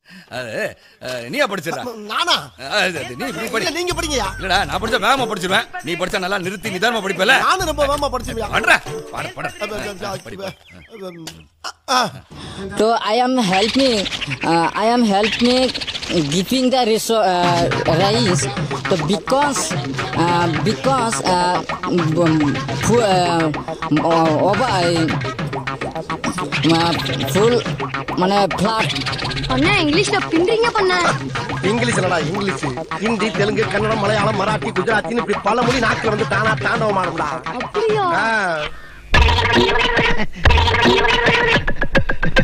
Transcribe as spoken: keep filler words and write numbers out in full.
நீயா படிச்சிடா? நானா? நீ நீ படி. நீங்க படிங்கயா. இல்லடா நான் படிச்சா வேகமா படிச்சிடுவேன். நீ படிச்சா நல்லா நிறுத்தி நிதானமா படிப்பல. நானும் ரொம்ப வேகமா படிச்சிடுவேன். பண்றா. பட பட. So I am help me. Uh, I am help me giving the resource uh, rice. So because uh, because uh, uh, over uh, full mana flat. அண்ணா இங்கிலீஷ்ல பின்றீங்க பண்ண. இங்கிலீஷ் இல்லடா இங்கிலீஷ். ஹிந்தி, தெலுங்கு, கன்னடம், மலையாளம், மராத்தி, குஜராத்தின்னு இப்படி பல மொழி நாக்குல வந்து தானா தாண்டவம் ஆடும்டா. அப்படியா?